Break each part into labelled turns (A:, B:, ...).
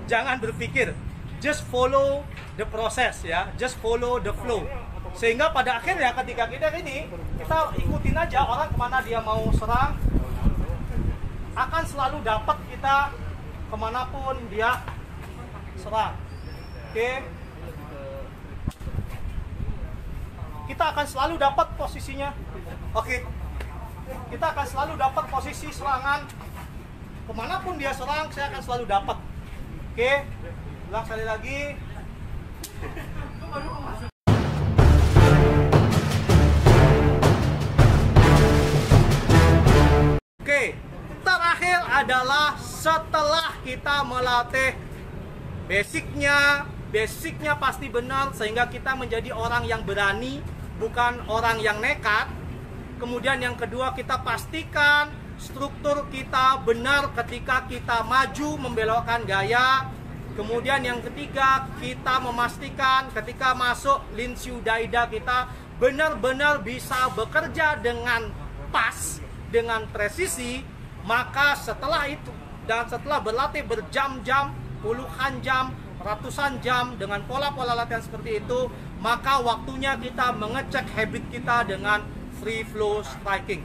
A: jangan berpikir, just follow the process ya, just follow the flow. Sehingga pada akhirnya ketika kita ikutin aja orang kemana dia mau serang, akan selalu dapat kita kemanapun dia serang. Oke. Kita akan selalu dapat posisinya. Oke. Kita akan selalu dapat posisi serangan. Kemanapun dia serang, saya akan selalu dapat. Oke. Ulang sekali lagi. Oke, terakhir adalah setelah kita melatih basicnya pasti benar sehingga kita menjadi orang yang berani, bukan orang yang nekat. Kemudian yang kedua, kita pastikan struktur kita benar ketika kita maju membelokkan gaya. Kemudian yang ketiga, kita memastikan ketika masuk Linshu Daida kita benar-benar bisa bekerja dengan pas, dengan presisi. Maka setelah itu dan setelah berlatih berjam-jam, puluhan jam, ratusan jam dengan pola-pola latihan seperti itu, maka waktunya kita mengecek habit kita dengan free flow striking.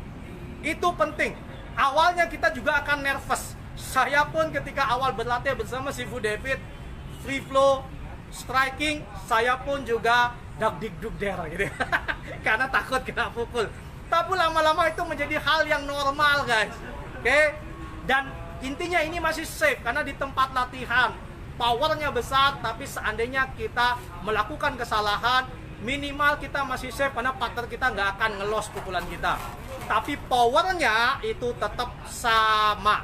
A: Itu penting. Awalnya kita juga akan nervous. Saya pun ketika awal berlatih bersama Sifu David free flow striking, saya pun juga dag-dig-dug-der gitu. Karena takut kena pukul. Tapi lama-lama itu menjadi hal yang normal, guys. Oke? Dan intinya ini masih safe karena di tempat latihan powernya besar, tapi seandainya kita melakukan kesalahan, minimal kita masih safe karena partner kita nggak akan ngelos pukulan kita. Tapi powernya itu tetap sama.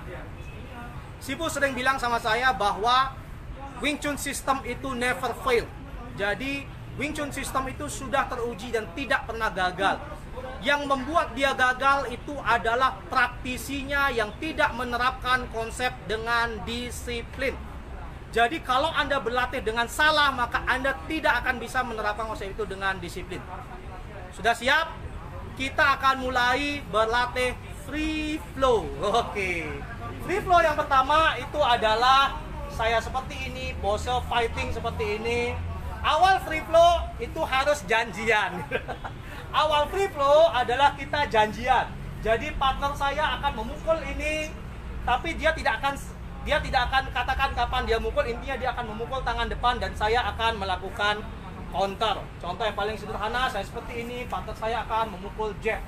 A: Sifu sering bilang sama saya bahwa Wing Chun system itu never fail. Jadi Wing Chun system itu sudah teruji dan tidak pernah gagal. Yang membuat dia gagal itu adalah praktisinya yang tidak menerapkan konsep dengan disiplin. Jadi kalau Anda berlatih dengan salah, maka Anda tidak akan bisa menerapkan konsep itu dengan disiplin. Sudah siap? Kita akan mulai berlatih free flow. Oke. Free flow yang pertama itu adalah saya seperti ini, pose fighting seperti ini. Awal free flow itu harus janjian. Awal free flow adalah kita janjian. Jadi partner saya akan memukul ini, tapi dia tidak akan katakan kapan dia mukul. Intinya dia akan memukul tangan depan dan saya akan melakukan counter. Contoh yang paling sederhana, saya seperti ini, partner saya akan memukul jab.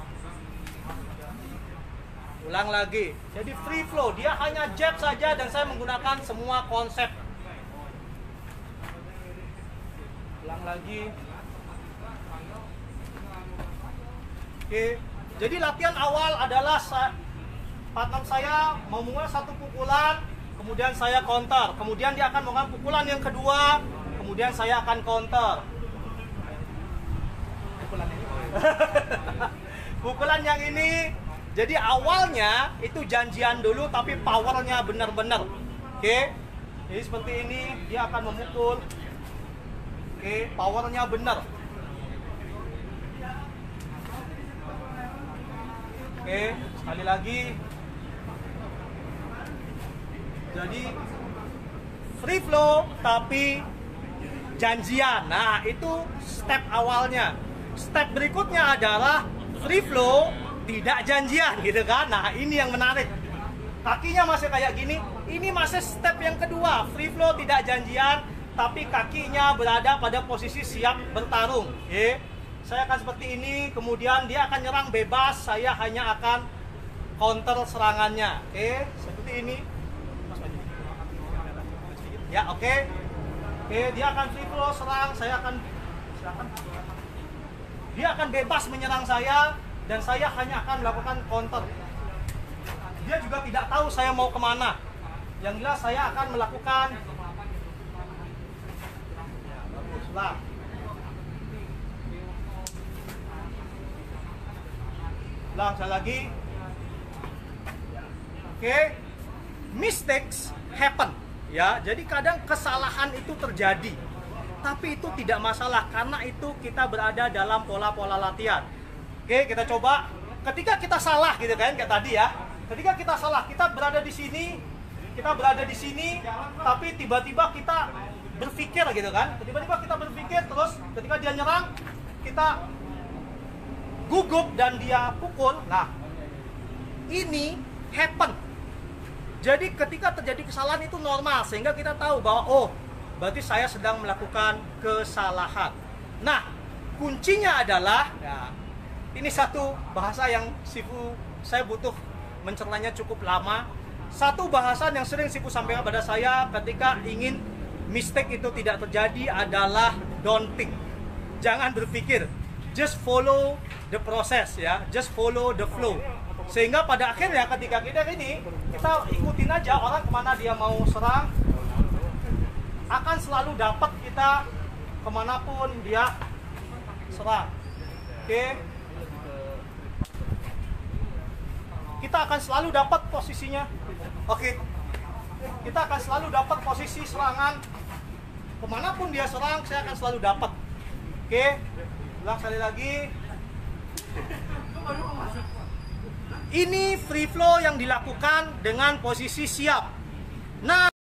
A: Ulang lagi. Jadi free flow, dia hanya jab saja dan saya menggunakan semua konsep. Ulang lagi. Oke. Jadi latihan awal adalah partner saya memulai satu pukulan, kemudian saya counter, kemudian dia akan melakukan pukulan yang kedua, kemudian saya akan counter. Pukulan yang ini. Jadi awalnya itu janjian dulu, tapi powernya benar-benar. Oke. Jadi seperti ini, dia akan memukul. Oke, powernya benar. Oke, sekali lagi. Jadi free flow tapi janjian. Nah, itu step awalnya. Step berikutnya adalah free flow tidak janjian gitu kan. Nah, ini yang menarik. Kakinya masih kayak gini. Ini masih step yang kedua. Free flow tidak janjian, tapi kakinya berada pada posisi siap bertarung. Oke. Saya akan seperti ini, kemudian dia akan nyerang bebas, saya hanya akan counter serangannya. Oke, seperti ini. Ya, oke. Oke, dia akan free flow serang, saya akan silakan. Dia akan bebas menyerang saya dan saya hanya akan melakukan counter. Dia juga tidak tahu saya mau kemana. Yang jelas saya akan melakukan lah. Sekali lagi. Oke. Mistakes happen. Ya, jadi kadang kesalahan itu terjadi. Tapi itu tidak masalah karena itu kita berada dalam pola-pola latihan. Oke, kita coba. Ketika kita salah gitu kan, kayak tadi ya. Ketika kita salah, kita berada di sini, kita berada di sini, tapi tiba-tiba kita berpikir gitu kan, tiba-tiba kita berpikir, terus ketika dia nyerang, kita gugup dan dia pukul. Nah, ini happen. Jadi ketika terjadi kesalahan itu normal, sehingga kita tahu bahwa oh, berarti saya sedang melakukan kesalahan. Nah, kuncinya adalah, ya, ini satu bahasa yang Sifu saya butuh mencernanya cukup lama. Satu bahasan yang sering Sifu sampaikan pada saya ketika ingin mistake itu tidak terjadi adalah don't think. Jangan berpikir, just follow the process, ya, just follow the flow. Sehingga pada akhirnya ketika kita ikutin aja orang kemana dia mau serang, akan selalu dapat kita kemanapun dia serang. Oke, kita akan selalu dapat posisinya. Oke, kita akan selalu dapat posisi serangan kemanapun dia serang, saya akan selalu dapat. Oke, ulang sekali lagi. Ini free flow yang dilakukan dengan posisi siap. Nah,